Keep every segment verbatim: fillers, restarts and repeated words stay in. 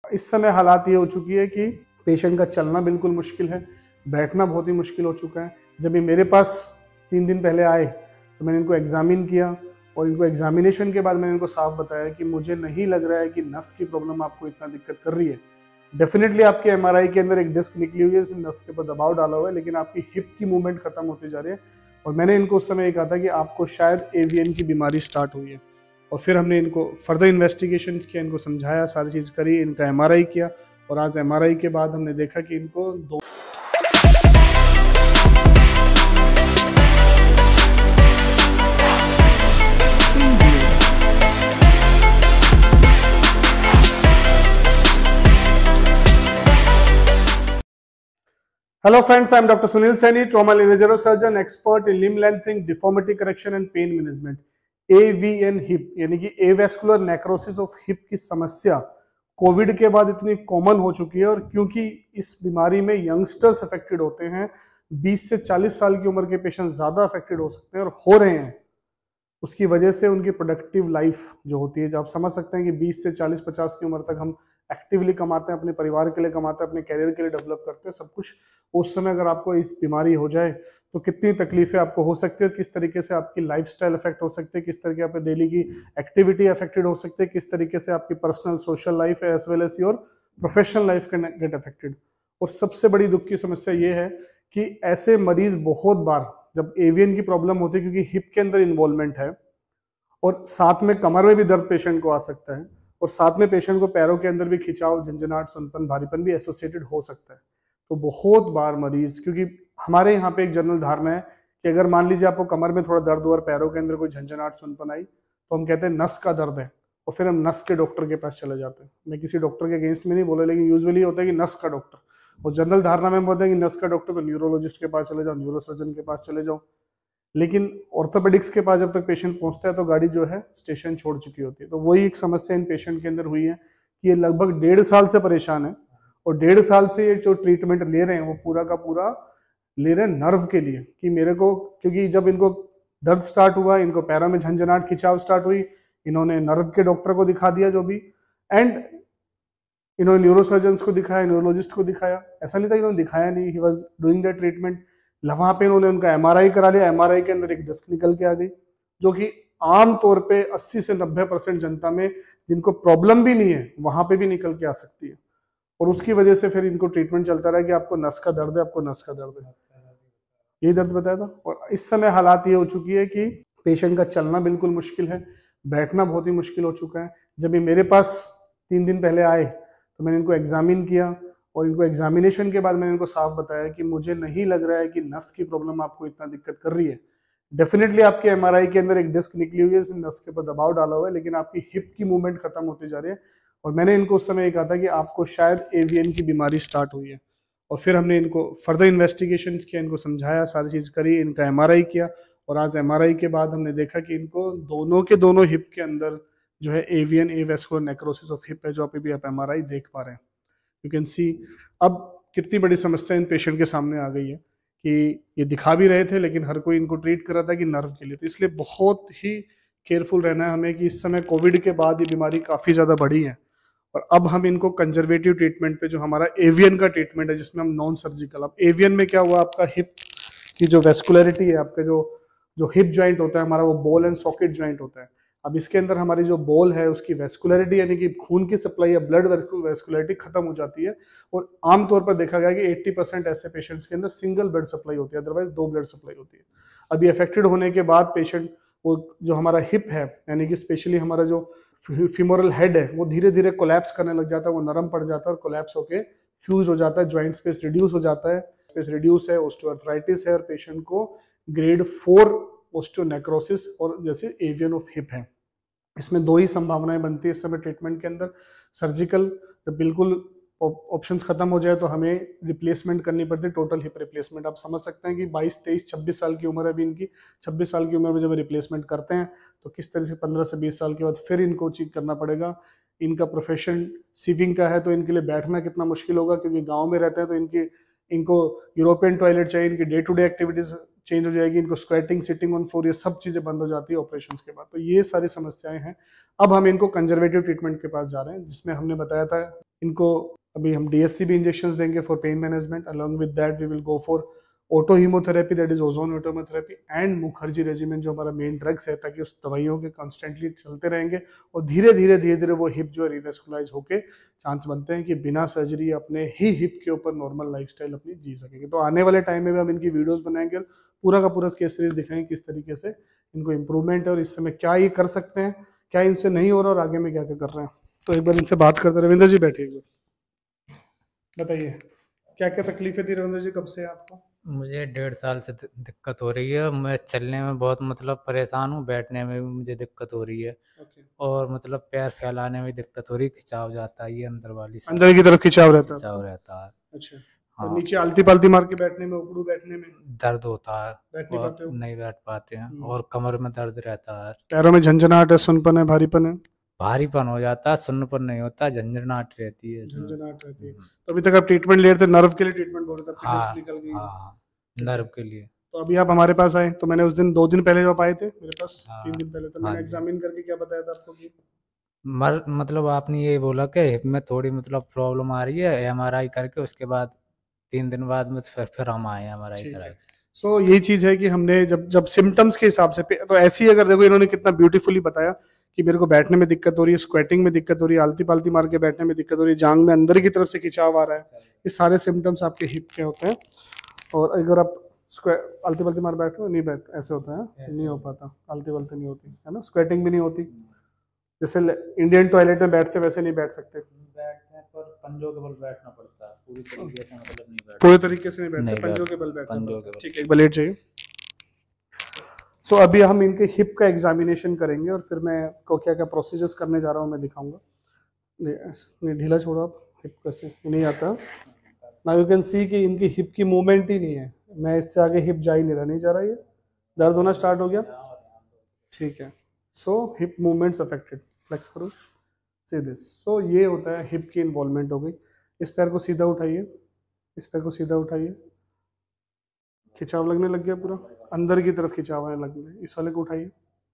इस समय हालात ये हो चुकी है कि पेशेंट का चलना बिल्कुल मुश्किल है, बैठना बहुत ही मुश्किल हो चुका है। जब ये मेरे पास तीन दिन पहले आए तो मैंने इनको एग्जामिन किया और इनको एग्जामिनेशन के बाद मैंने इनको साफ बताया कि मुझे नहीं लग रहा है कि नस की प्रॉब्लम आपको इतना दिक्कत कर रही है। डेफिनेटली आपके एमआरआई के अंदर एक डिस्क निकली हुई है, इस नस के ऊपर दबाव डाला हुआ है, लेकिन आपकी हिप की मूवमेंट खत्म होती जा रही है। और मैंने इनको उस समय ये कहा था कि आपको शायद एवीएन की बीमारी स्टार्ट हुई है। और फिर हमने इनको फर्दर इन्वेस्टिगेशन किया, इनको समझाया, सारी चीज़ करी, इनका एमआरआई किया और आज एमआरआई के बाद हमने देखा कि इनको दो Hello friends, I am Doctor Sunil Saini, trauma neurosurgeon, expert in limb lengthening, deformity correction and pain management. A V N hip यानी कि avascular necrosis of hip की समस्या कोविड के बाद इतनी कॉमन हो चुकी है और क्योंकि इस बीमारी में यंगस्टर्स अफेक्टेड होते हैं, बीस से चालीस साल की उम्र के पेशेंट ज्यादा अफेक्टेड हो सकते हैं और हो रहे हैं, उसकी वजह से उनकी प्रोडक्टिव लाइफ जो होती है, जब आप समझ सकते हैं कि बीस से चालीस पचास की उम्र तक हम एक्टिवली कमाते हैं, अपने परिवार के लिए कमाते हैं, अपने कैरियर के लिए डेवलप करते हैं सब कुछ, उस समय अगर आपको इस बीमारी हो जाए तो कितनी तकलीफें आपको हो सकती है और किस तरीके से आपकी लाइफस्टाइल अफेक्ट हो सकती है, किस तरीके आपकी डेली की एक्टिविटी अफेक्टेड हो सकती है, किस तरीके से आपकी personal social life as well as your professional life can get affected. और सबसे बड़ी दुख की समस्या ये है कि ऐसे मरीज बहुत बार जब एवीएन की प्रॉब्लम होती है, क्योंकि हिप के अंदर इन्वॉल्वमेंट है और साथ में कमर में भी दर्द पेशेंट को आ सकता है और साथ में पेशेंट को पैरों के अंदर भी खिंचाव, झंझनाहट, सुनपन, भारीपन भी एसोसिएटेड हो सकता है। तो बहुत बार मरीज, क्योंकि हमारे यहाँ पे एक जनरल धारणा है कि अगर मान लीजिए आपको कमर में थोड़ा दर्द और पैरों के अंदर कोई झंझनाहट, सुनपन आई तो हम कहते हैं नस का दर्द है और फिर हम नस के डॉक्टर के पास चले जाते हैं। मैं किसी डॉक्टर के अगेंस्ट में नहीं बोला, लेकिन यूजुअली होता है कि नस का डॉक्टर, और जनरल धारणा में बोलते हैं कि नस का डॉक्टर तो न्यूरोलॉजिस्ट के पास चले जाओ, न्यूरोसर्जन के पास चले जाओ। लेकिन ऑर्थोपेडिक्स के पास जब तक पेशेंट पहुंचता है तो गाड़ी जो है स्टेशन छोड़ चुकी होती है। तो वही एक समस्या इन पेशेंट के अंदर हुई है कि ये लगभग डेढ़ साल से परेशान है और डेढ़ साल से ये जो ट्रीटमेंट ले रहे हैं वो पूरा का पूरा ले रहे हैं नर्व के लिए, कि मेरे को, क्योंकि जब इनको दर्द स्टार्ट हुआ, इनको पैरों में झंझनाहट, खिंचाव स्टार्ट हुई, इन्होंने नर्व के डॉक्टर को दिखा दिया जो भी, एंड इन्होंने न्यूरोसर्जन्स को दिखाया, न्यूरोलॉजिस्ट को दिखाया। ऐसा नहीं था इन्होंने दिखाया नहीं, he was doing the treatment. वहां पे उन्होंने उनका एमआरआई करा लिया, एमआरआई के अंदर एक डिस्क निकल के आ गई, जो कि आम तौर पे अस्सी से नब्बे परसेंट जनता में जिनको प्रॉब्लम भी नहीं है वहां पे भी निकल के आ सकती है। और उसकी वजह से फिर इनको ट्रीटमेंट चलता रहा कि आपको नस का दर्द है, आपको नस का दर्द है, यही दर्द बताया था। और इस समय हालात ये हो चुकी है कि पेशेंट का चलना बिल्कुल मुश्किल है, बैठना बहुत ही मुश्किल हो चुका है। जब ये मेरे पास तीन दिन पहले आए तो मैंने इनको एग्जामिन किया और इनको एग्जामिनेशन के बाद मैंने इनको साफ बताया कि मुझे नहीं लग रहा है कि नस की प्रॉब्लम आपको इतना दिक्कत कर रही है। डेफिनेटली आपके एमआरआई के अंदर एक डिस्क निकली हुई है, इस नस के ऊपर दबाव डाला हुआ है, लेकिन आपकी हिप की मूवमेंट खत्म होती जा रही है। और मैंने इनको उस समय ये कहा था कि आपको शायद एवीएन की बीमारी स्टार्ट हुई है। और फिर हमने इनको फर्दर इन्वेस्टिगेशन किया, इनको समझाया, सारी चीज़ करी, इनका एमआरआई किया और आज एमआरआई के बाद हमने देखा कि इनको दोनों के दोनों हिप के अंदर जो है AVN avascular necrosis of hip है, जो अभी भी आप एमआरआई देख पा रहे हैं। यू कैन सी अब कितनी बड़ी समस्या इन पेशेंट के सामने आ गई है कि ये दिखा भी रहे थे लेकिन हर कोई इनको ट्रीट कर रहा था कि नर्व के लिए। तो इसलिए बहुत ही केयरफुल रहना है हमें कि इस समय कोविड के बाद ये बीमारी काफ़ी ज़्यादा बढ़ी है और अब हम इनको कंजर्वेटिव ट्रीटमेंट पे, जो हमारा एवीएन का ट्रीटमेंट है जिसमें हम नॉन सर्जिकल, अब एवीएन में क्या हुआ, आपका हिप की जो वेस्कुलरिटी है, आपका जो जो हिप जॉइंट होता है हमारा, वो बॉल एंड सॉकेट जॉइंट होता है। अब इसके अंदर हमारी जो बॉल है उसकी वेस्कुलरिटी यानी कि खून की सप्लाई या ब्लड वेस्कुलरिटी खत्म हो जाती है और आमतौर पर देखा गया कि अस्सी परसेंट ऐसे पेशेंट्स के अंदर सिंगल ब्लड सप्लाई होती है, अदरवाइज दो ब्लड सप्लाई होती है। अभी अफेक्टेड होने के बाद पेशेंट, वो जो हमारा हिप है यानी कि स्पेशली हमारा जो फीमोरल हेड है वो धीरे धीरे कोलैप्स करने लग जाता है, वो नरम पड़ जाता है और कोलैप्स होके फ्यूज हो जाता है, ज्वाइंट स्पेस रिड्यूस हो जाता है, स्पेस रिड्यूस है, ऑस्टियोआर्थराइटिस है और पेशेंट को ग्रेड फोर ऑस्टियोनेक्रोसिस और जैसे एवीएन ऑफ हिप है। इसमें दो ही संभावनाएं बनती है इस समय ट्रीटमेंट के अंदर। सर्जिकल, जब बिल्कुल ऑप्शंस खत्म हो जाए तो हमें रिप्लेसमेंट करनी पड़ती है, टोटल हिप रिप्लेसमेंट। आप समझ सकते हैं कि बाईस, तेईस, छब्बीस साल की उम्र है अभी इनकी, छब्बीस साल की उम्र में जब रिप्लेसमेंट करते हैं तो किस तरह से पंद्रह से बीस साल के बाद फिर इनको चीज करना पड़ेगा। इनका प्रोफेशन सीविंग का है तो इनके लिए बैठना कितना मुश्किल होगा, क्योंकि गाँव में रहते हैं तो इनकी इनको यूरोपियन टॉयलेट चाहिए, इनकी day to day activities change हो जाएगी, इनको स्क्वेटिंग, सिटिंग ऑन फ्लोर, ये सब चीज़ें बंद हो जाती है ऑपरेशन के बाद। तो ये सारी समस्याएं हैं। अब हम इनको कंजर्वेटिव ट्रीटमेंट के पास जा रहे हैं, जिसमें हमने बताया था इनको अभी हम D S C B injection देंगे for pain management. Along with that we will go for auto hemotherapy, that is ozone autohemotherapy and Mukherjee regiment, जो हमारा मेन ड्रग्स है, ताकि उस दवाइयों के कॉन्स्टेंटली चलते रहेंगे और धीरे धीरे धीरे धीरे वो हिप जो है रिवेस्कुलाइज होके चांस बनते हैं कि बिना सर्जरी अपने ही हिप के ऊपर नॉर्मल लाइफस्टाइल अपनी जी सकेंगे। तो आने वाले टाइम में भी हम इनकी वीडियोस बनाएंगे, पूरा का पूरा केस सीरीज दिखाएंगे किस तरीके से इनको इम्प्रूवमेंट है और इस समय क्या ये कर सकते हैं, क्या इनसे नहीं हो रहा और आगे में क्या क्या कर रहे हैं। तो एक बार इनसे बात करते। रविंद्र जी बैठिए, एक बार बताइए क्या क्या तकलीफें थी रविंद्र जी, कब से आपको? मुझे डेढ़ साल से दि- दिक्कत हो रही है। मैं चलने में बहुत मतलब परेशान हूँ, बैठने में भी मुझे दिक्कत हो रही है ओके, और मतलब पैर फैलाने में दिक्कत हो रही है, खिंचाव जाता है, ये अंदर वाली साइड अंदर की तरफ खिंचाव रहता है खिंचाव आपको? रहता है। अच्छा, और हाँ, नीचे आलती पालती मार के बैठने में, उकड़ू बैठने में दर्द होता है बैठ नहीं और पाते हो? नहीं बैठ पाते हैं हम्म। और कमर में दर्द रहता है, पैरों में झंझनाहट है, सुनपन है, भारीपन है? भारीपन हो जाता है, सुन्नपन नहीं होता, झंझनाहट रहती है इसमें। झंझनाहट रहती है। हम्म, तो अभी तक आप ट्रीटमेंट ले रहे थे, नर्व के लिए ट्रीटमेंट बोल रहे थे, आपकी हाँ डिस्क निकल गई है। हाँ हाँ, ठीक है, नर्व के लिए। तो अभी आप हमारे पास आए, तो मैंने उस दिन दो दिन पहले जब आप आए थे मेरे पास, तीन हाँ दिन पहले, तो हाँ मैंने जी। एग्जामिन करके क्या बताया था आपको कि मर मतलब आपने ये बोला कि हिप में थोड़ी मतलब प्रॉब्लम आ रही है, एम आर आई करके उसके बाद तीन दिन बाद में फिर फिर हम आए एम आर आई ठीक है। कराए। सो so, यही चीज है कि हमने जब जब सिम्टम्स के हिसाब से, तो ऐसे ही अगर देखो इन्होंने कितना ब्यूटीफुली बताया कि मेरे को बैठने में दिक्कत हो रही है, स्क्वेटिंग में दिक्कत हो रही है, आलती पालती मार के बैठने में दिक्कत हो रही है, जांग में अंदर की तरफ से खिंचाव आ रहा है, ये सारे सिम्टम्स आपके हिप के होते हैं। और अगर आप स्क्वे- आलती पालती मार बैठो, नहीं बैठ ऐसे होता है, नहीं हो पाता, आलती पालती नहीं होती है ना, स्क्वेटिंग भी नहीं होती, जैसे इंडियन टॉयलेट में बैठते वैसे नहीं बैठ सकते, बैठते हैं पर पंजों के बल बैठना पड़ता है, पूरी तरीके से मतलब नहीं बैठ पूरे तरीके से नहीं बैठते, नहीं पंजों बैठ के बल बैठना पंजों पड़ता के है। बल। ठीक है, एक बार लेट जाइए। सो so, अभी हम इनके हिप का एग्जामिनेशन करेंगे और फिर मैं को क्या क्या प्रोसीजर्स करने जा रहा हूँ मैं दिखाऊंगा। नहीं ऐसे- नहीं, ढीला छोड़ो आप, हिप कैसे ये नहीं आता ना, यू कैन सी कि इनकी हिप की मूवमेंट ही नहीं है, मैं इससे आगे हिप जा ही नहीं रहा, नहीं जा रहा, ये दर्द होना स्टार्ट हो गया। ठीक है, so hip movements affected, flex करो, सी दिस। सो ये होता है हिप की इन्वॉल्वमेंट हो गई। इस पैर को सीधा उठाइए, इस पैर को सीधा उठाइए, खिंचाव लगने लग गया, पूरा अंदर की तरफ खिंचाव आने लग गया। इस वाले को उठाइए,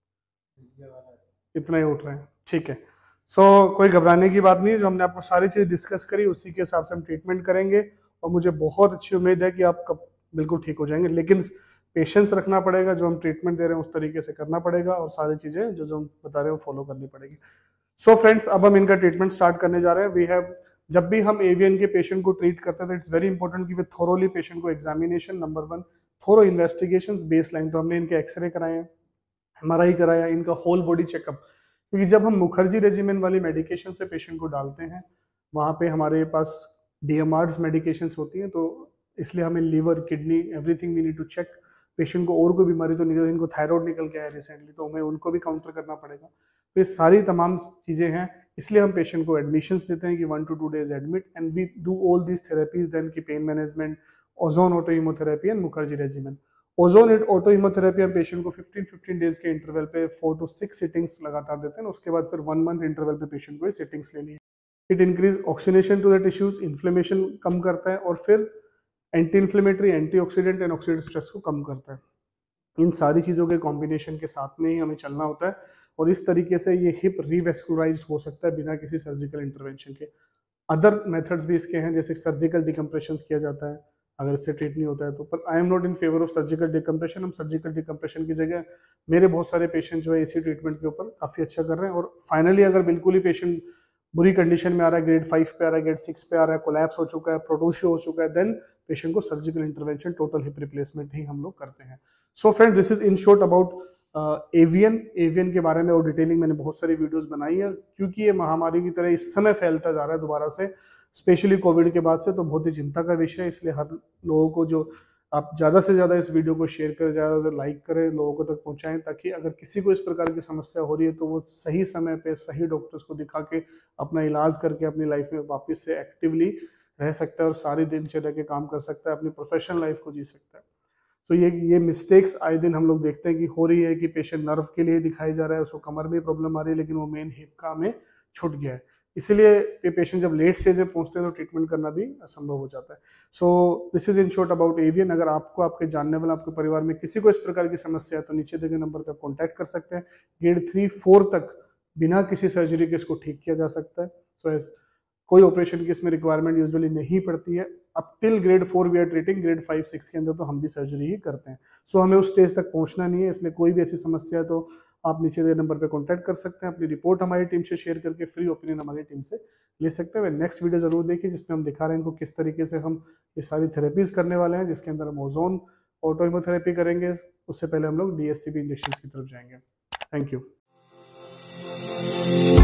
इतना ही उठ रहे हैं, ठीक है। सो so, कोई घबराने की बात नहीं है, जो हमने आपको सारी चीज़ डिस्कस करी उसी के हिसाब से हम ट्रीटमेंट करेंगे और मुझे बहुत अच्छी उम्मीद है कि आप कब बिल्कुल ठीक हो जाएंगे। लेकिन पेशेंस रखना पड़ेगा, जो हम ट्रीटमेंट दे रहे हैं उस तरीके से करना पड़ेगा और सारी चीज़ें जो जो हम बता रहे हैं वो फॉलो करनी पड़ेगी। सो so फ्रेंड्स, अब हम इनका ट्रीटमेंट स्टार्ट करने जा रहे हैं। वी हैव जब भी हम एवीएन के पेशेंट को ट्रीट करते हैं तो इट्स वेरी इंपॉर्टेंट कि वे थोरोली पेशेंट को examination, number one thorough investigation, base line, तो हमने इनके एक्सरे कराए हैं, एम आर आई कराया, इनका होल बॉडी चेकअप, क्योंकि जब हम मुखर्जी रेजिमेन वाली मेडिकेशन पे पेशेंट को डालते हैं वहाँ पे हमारे पास डी एम आर्स मेडिकेशंस होती हैं, तो इसलिए हमें liver, kidney, everything we need to check. Patient को और कोई बीमारी तो नहीं है, इनको थायराइड निकल के आया रिसेंटली, तो हमें उनको भी काउंटर करना पड़ेगा। तो ये सारी तमाम चीज़ें हैं, इसलिए हम पेशेंट को एडमिशंस देते हैं कि one two two days admit and we do all this therapies then की pain management, ozone auto hemotherapy and Mukherjee regimen. Ozone auto hemotherapy हम पेशेंट को फिफ्टीन फिफ्टीन डेज के इंटरवल पे फोर टू सिक्स सिटिंग्स लगातार देते हैं, उसके बाद फिर वन मंथ इंटरवल पे पेशेंट को सिटिंग्स लेनी है। It increase oxygenation to the tissues, inflammation कम करता है और फिर anti inflammatory, antioxidant and oxidative stress को कम करता है। इन सारी चीज़ों के कॉम्बिनेशन के साथ में ही हमें चलना होता है और इस तरीके से ये हिप रिवेस्कुलराइज हो सकता है बिना किसी सर्जिकल इंटरवेंशन के। अदर मेथड्स भी इसके हैं, जैसे सर्जिकल डिकम्प्रेशन किया जाता है अगर इससे ट्रीट नहीं होता है तो, पर I am not in favour of surgical decompression. हम सर्जिकल डिकम्प्रेशन की जगह, मेरे बहुत सारे पेशेंट जो है इसी ट्रीटमेंट के ऊपर काफ़ी अच्छा कर रहे हैं और फाइनली अगर बिल्कुल ही पेशेंट बुरी कंडीशन में आ रहा है, ग्रेड फाइव पे आ रहा है, ग्रेड सिक्स पे आ रहा है, कोलैप्स हो चुका है, प्रोटोशियो हो चुका है, देन पेशेंट को surgical intervention, total hip replacement ही हम लोग करते हैं। So friend, this is in short about AVN. AVN के बारे में और डिटेलिंग मैंने बहुत सारी वीडियोस बनाई है, क्योंकि ये महामारी की तरह इस समय फैलता जा रहा है दोबारा से, स्पेशली कोविड के बाद से, तो बहुत ही चिंता का विषय है। इसलिए हर लोगों को, जो आप ज़्यादा से ज़्यादा इस वीडियो को शेयर करें, ज़्यादा से लाइक करें, लोगों को तक पहुंचाएं, ताकि अगर किसी को इस प्रकार की समस्या हो रही है तो वो सही समय पे सही डॉक्टर्स को दिखा के अपना इलाज करके अपनी लाइफ में वापस से एक्टिवली रह सकता है और सारी दिनचर्या के काम कर सकता है, अपनी प्रोफेशनल लाइफ को जी सकता है। तो ये ये मिस्टेक्स आए दिन हम लोग देखते हैं कि हो रही है कि पेशेंट नर्व के लिए दिखाई जा रहा है, उसको कमर में प्रॉब्लम आ रही है, लेकिन वो मेन हिप का हमें छूट गया है। इसीलिए ये पेशेंट जब लेट स्टेज में पहुंचते हैं तो ट्रीटमेंट करना भी असंभव हो जाता है। So this is in short about AVN. अगर आपको, आपके जानने वाले, आपके परिवार में किसी को इस प्रकार की समस्या है तो नीचे दिए गए नंबर पर कॉन्टैक्ट कर सकते हैं। ग्रेड थ्री फोर तक बिना किसी सर्जरी के इसको ठीक किया जा सकता है। सो so, कोई ऑपरेशन की इसमें रिक्वायरमेंट यूजुअली नहीं पड़ती है। Up till grade four we are treating, grade five six के अंदर तो हम भी सर्जरी ही करते हैं। सो so, हमें उस स्टेज तक पहुंचना नहीं है, इसलिए कोई भी ऐसी समस्या है तो आप नीचे दिए नंबर पे कांटेक्ट कर सकते हैं। अपनी रिपोर्ट हमारी टीम से शेयर करके फ्री ओपिनियन हमारी टीम से ले सकते हैं। नेक्स्ट वीडियो जरूर देखिए जिसमें हम दिखा रहे हैं इनको किस तरीके से हम ये सारी थेरेपीज करने वाले हैं, जिसके अंदर हम ओजोन ऑटोइमोथेरेपी करेंगे। उससे पहले हम लोग डीएससीपी इंजेक्शन की तरफ जाएंगे। Thank you.